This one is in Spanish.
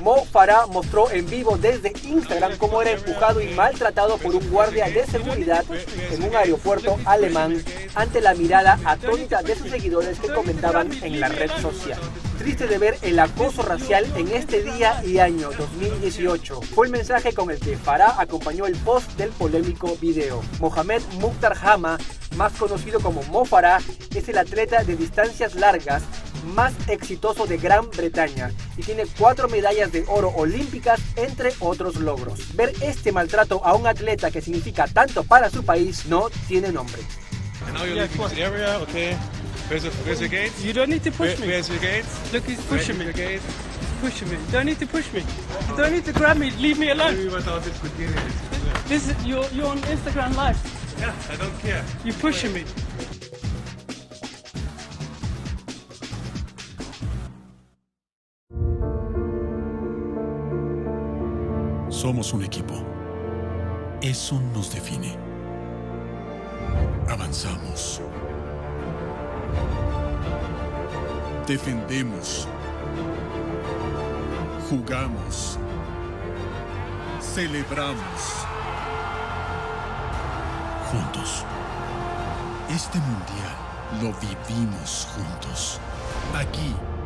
Mo Farah mostró en vivo desde Instagram cómo era empujado y maltratado por un guardia de seguridad en un aeropuerto alemán ante la mirada atónita de sus seguidores que comentaban en la red social. Triste de ver el acoso racial en este día y año 2018. Fue el mensaje con el que Farah acompañó el post del polémico video. Mohamed Mukhtar Hama, más conocido como Mo Farah, es el atleta de distancias largas más exitoso de Gran Bretaña y tiene 4 medallas de oro olímpicas, entre otros logros. Ver este maltrato a un atleta que significa tanto para su país no tiene nombre. Where's the gate? You don't need to push me. Where's the gate? Look, he's pushing me. The gate? He's pushing me. You don't need to push me. You don't need to grab me. Leave me alone. This is you're on Instagram Live. Yeah, I don't care. You're pushing me. Somos un equipo. Eso nos define. Avanzamos. Defendemos. Jugamos. Celebramos. Juntos. Este mundial lo vivimos juntos. Aquí